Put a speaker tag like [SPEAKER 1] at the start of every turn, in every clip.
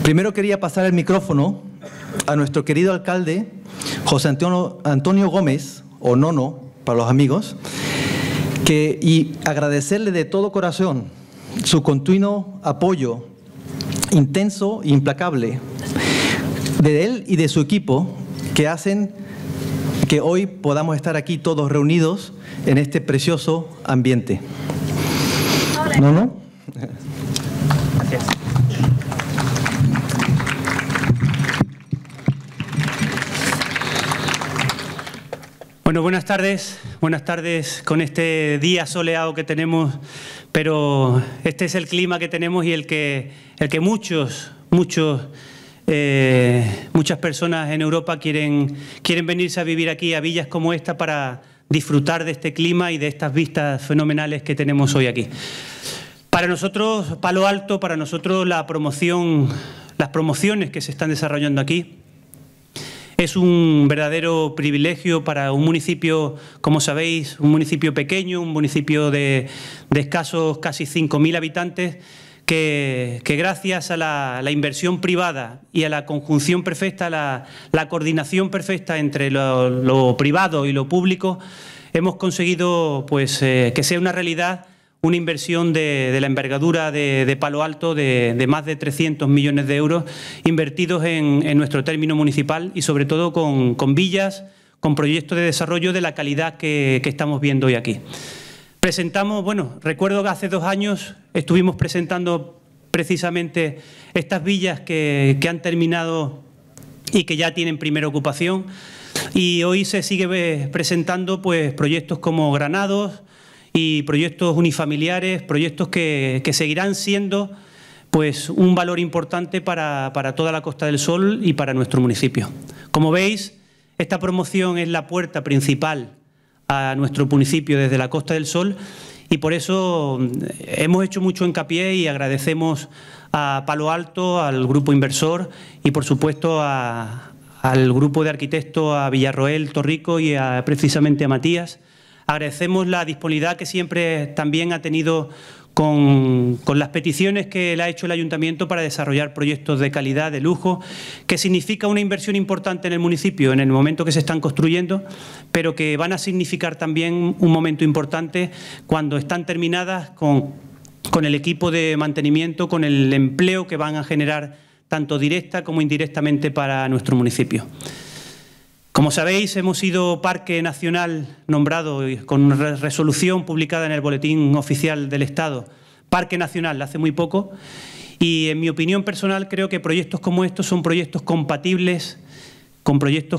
[SPEAKER 1] Primero quería pasar el micrófono a nuestro querido alcalde, José Antonio Gómez, o Nono, para los amigos, y agradecerle de todo corazón su continuo apoyo intenso e implacable de él y de su equipo, que hacen que hoy podamos estar aquí todos reunidos en este precioso ambiente. ¿No?
[SPEAKER 2] Gracias. Bueno, buenas tardes con este día soleado que tenemos, pero este es el clima que tenemos y el que muchas personas en Europa quieren venirse a vivir aquí, a villas como esta, para disfrutar de este clima y de estas vistas fenomenales que tenemos hoy aquí. Para nosotros, Palo Alto, para nosotros las promociones que se están desarrollando aquí, es un verdadero privilegio para un municipio, como sabéis, un municipio pequeño, un municipio de escasos casi 5.000 habitantes, que gracias a la inversión privada y a la conjunción perfecta, la coordinación perfecta entre lo privado y lo público, hemos conseguido pues, que sea una realidad una inversión de la envergadura de Palo Alto de más de 300 millones de euros invertidos en nuestro término municipal y sobre todo con villas, con proyectos de desarrollo de la calidad que estamos viendo hoy aquí. Presentamos, bueno, recuerdo que hace 2 años estuvimos presentando precisamente estas villas que han terminado y que ya tienen primera ocupación, y hoy se sigue presentando pues proyectos como Granados y proyectos unifamiliares, proyectos que seguirán siendo pues, un valor importante para toda la Costa del Sol y para nuestro municipio. Como veis, esta promoción es la puerta principal a nuestro municipio desde la Costa del Sol, y por eso hemos hecho mucho hincapié y agradecemos a Palo Alto, al grupo inversor y por supuesto al grupo de arquitectos, a Villarroel, Torrico y precisamente a Matías. Agradecemos la disponibilidad que siempre también ha tenido con las peticiones que le ha hecho el Ayuntamiento para desarrollar proyectos de calidad, de lujo, que significa una inversión importante en el municipio en el momento que se están construyendo, pero que van a significar también un momento importante cuando están terminadas con el equipo de mantenimiento, con el empleo que van a generar tanto directa como indirectamente para nuestro municipio. Como sabéis, hemos sido Parque Nacional nombrado con resolución publicada en el Boletín Oficial del Estado, Parque Nacional hace muy poco, y en mi opinión personal creo que proyectos como estos son proyectos compatibles con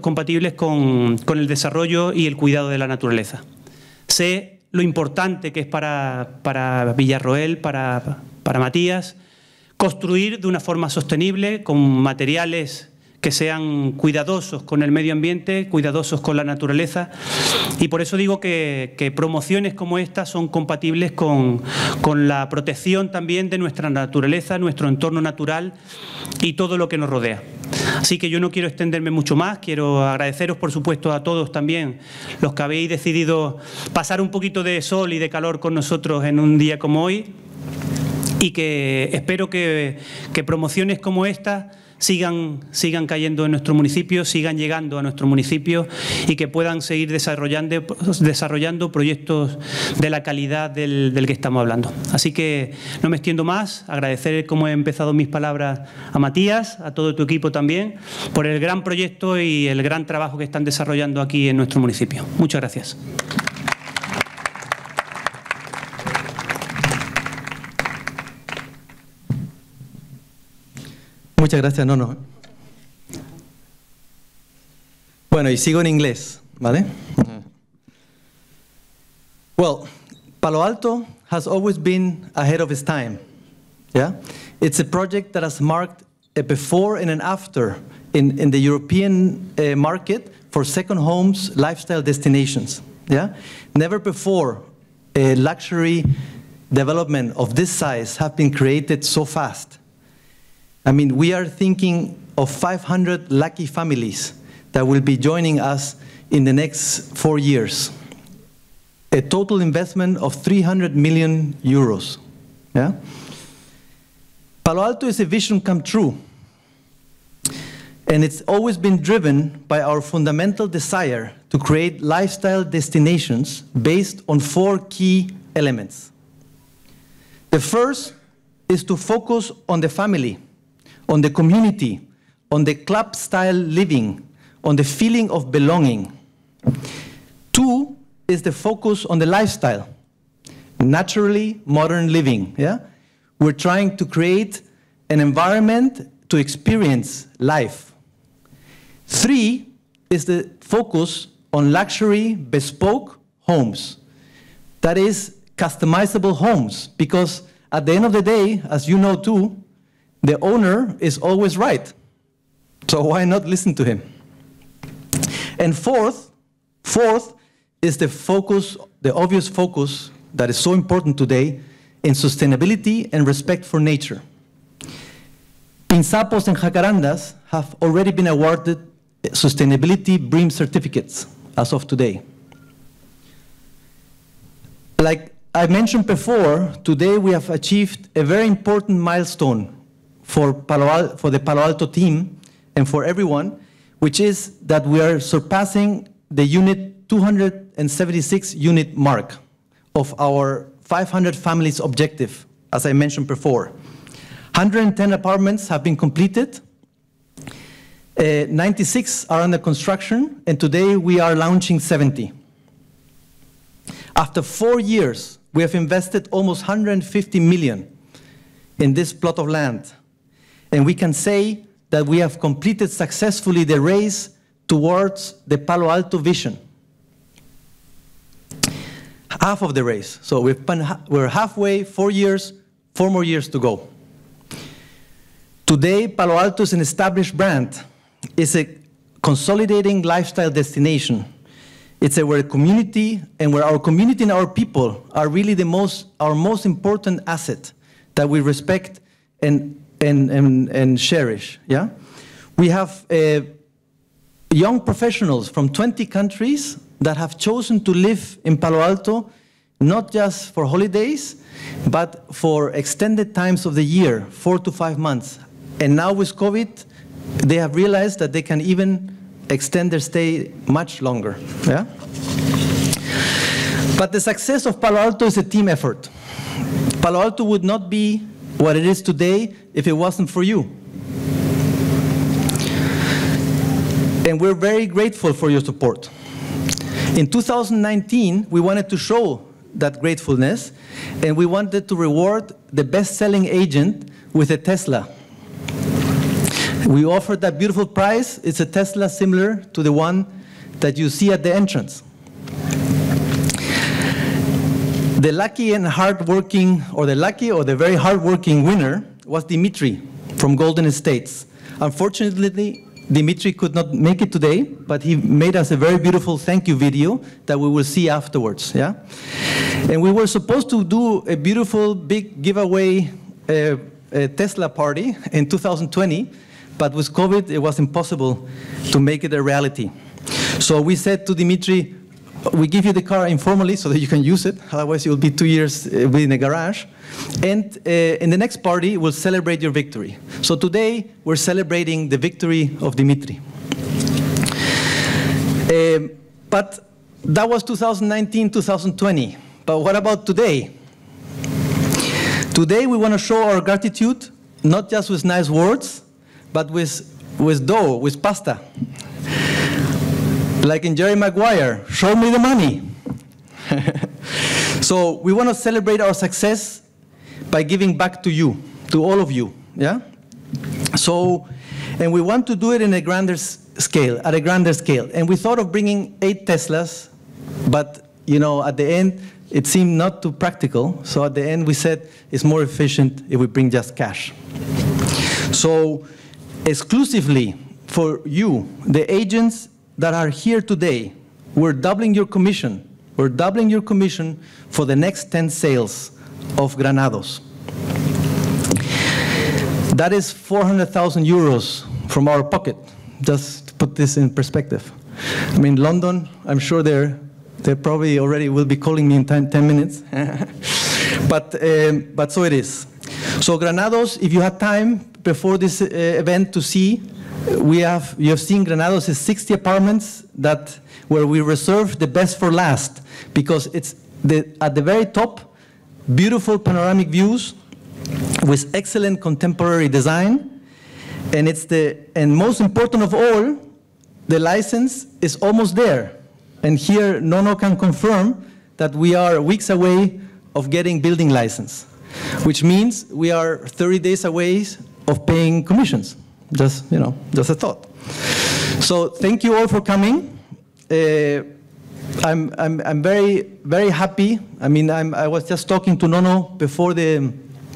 [SPEAKER 2] el desarrollo y el cuidado de la naturaleza. Sé lo importante que es para Villarroel, para Matías, construir de una forma sostenible, con materiales que sean cuidadosos con el medio ambiente, cuidadosos con la naturaleza, y por eso digo que promociones como estas son compatibles con la protección también de nuestra naturaleza, nuestro entorno natural y todo lo que nos rodea. Así que yo no quiero extenderme mucho más, quiero agradeceros por supuesto a todos también los que habéis decidido pasar un poquito de sol y de calor con nosotros en un día como hoy, y que espero que promociones como esta sigan cayendo en nuestro municipio, sigan llegando a nuestro municipio y que puedan seguir desarrollando proyectos de la calidad del que estamos hablando. Así que no me extiendo más, agradecer, como he empezado mis palabras, a Matías, a todo tu equipo también, por el gran proyecto y el gran trabajo que están desarrollando aquí en nuestro municipio. Muchas gracias.
[SPEAKER 1] Muchas gracias, Nono. Bueno, y sigo en inglés, ¿vale? Well, Palo Alto has always been ahead of its time, yeah? It's a project that has marked a before and an after in the European market for second homes, lifestyle destinations, yeah? Never before a luxury development of this size have been created so fast. I mean, we are thinking of 500 lucky families that will be joining us in the next 4 years. A total investment of 300 million euros. Yeah? Palo Alto is a vision come true. And it's always been driven by our fundamental desire to create lifestyle destinations based on 4 key elements. The first is to focus on the family, on the community, on the club-style living, on the feeling of belonging. 2 is the focus on the lifestyle, naturally modern living. Yeah? We're trying to create an environment to experience life. 3 is the focus on luxury, bespoke homes. That is, customizable homes, because at the end of the day, as you know too, the owner is always right. So why not listen to him? And fourth is the focus, the obvious focus that is so important today in sustainability and respect for nature. Pinzapos and Jacarandas have already been awarded sustainability BREEAM certificates as of today. Like I mentioned before, today we have achieved a very important milestone for the Palo Alto team and for everyone, which is that we are surpassing the 276 unit mark of our 500 families objective, as I mentioned before. 110 apartments have been completed, 96 are under construction, and today we are launching 70. After 4 years, we have invested almost 150 million in this plot of land, and we can say that we have completed successfully the race towards the Palo Alto vision. Half of the race. So we're halfway, 4 years, 4 more years to go. Today, Palo Alto is an established brand. It's a consolidating lifestyle destination. It's where community and where our community and our people are really our most important asset that we respect and cherish. Yeah? We have young professionals from 20 countries that have chosen to live in Palo Alto, not just for holidays, but for extended times of the year, 4 to 5 months. And now with COVID, they have realized that they can even extend their stay much longer. Yeah? But the success of Palo Alto is a team effort. Palo Alto would not be what it is today if it wasn't for you. And we're very grateful for your support. In 2019, we wanted to show that gratefulness, and we wanted to reward the best-selling agent with a Tesla. We offered that beautiful prize. It's a Tesla similar to the one that you see at the entrance. The lucky and hardworking, or the very hardworking winner was Dimitri from Golden Estates. Unfortunately, Dimitri could not make it today, but he made us a very beautiful thank you video that we will see afterwards. Yeah? And we were supposed to do a beautiful big giveaway Tesla party in 2020, but with COVID, it was impossible to make it a reality. So we said to Dimitri, we give you the car informally so that you can use it, otherwise you'll be 2 years in a garage. And in the next party, we'll celebrate your victory. So today, we're celebrating the victory of Dimitri. But that was 2019, 2020. But what about today? Today, we want to show our gratitude, not just with nice words, but with dough, with pasta. Like in Jerry Maguire, show me the money. So we want to celebrate our success by giving back to you, to all of you. Yeah? So, and we want to do it in a grander scale, at a grander scale. And we thought of bringing 8 Teslas, but you know, at the end, it seemed not too practical. So at the end, we said it's more efficient if we bring just cash. So exclusively for you, the agents that are here today, we're doubling your commission. We're doubling your commission for the next 10 sales of Granados. That is 400,000 euros from our pocket, just to put this in perspective. I mean, London, I'm sure they probably already will be calling me in 10 minutes. But so it is. So Granados, if you had time before this event to see, you have seen Granados is 60 apartments where we reserve the best for last, because it's at the very top, beautiful panoramic views with excellent contemporary design, and most important of all, the license is almost there. And here Nono can confirm that we are weeks away of getting building license, which means we are 30 days away of paying commissions. Just a thought. So thank you all for coming. I'm very, very happy. I mean, I was just talking to Nono before the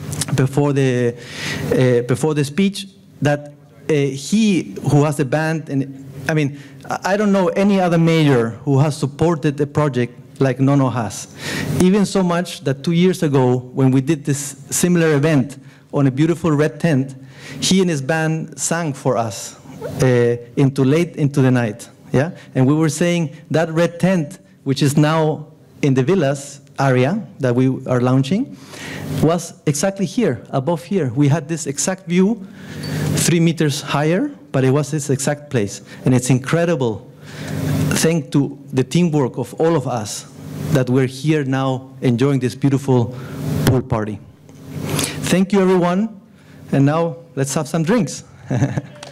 [SPEAKER 1] speech that he, who has a band, and I mean, I don't know any other mayor who has supported a project like Nono has. Even so much that 2 years ago, when we did this similar event on a beautiful red tent, he and his band sang for us late into the night. Yeah? And we were saying that red tent, which is now in the villas area that we are launching, was exactly here, above here. We had this exact view, 3 meters higher, but it was this exact place. And it's incredible, thanks to the teamwork of all of us, that we're here now enjoying this beautiful pool party. Thank you, everyone. And now let's have some drinks.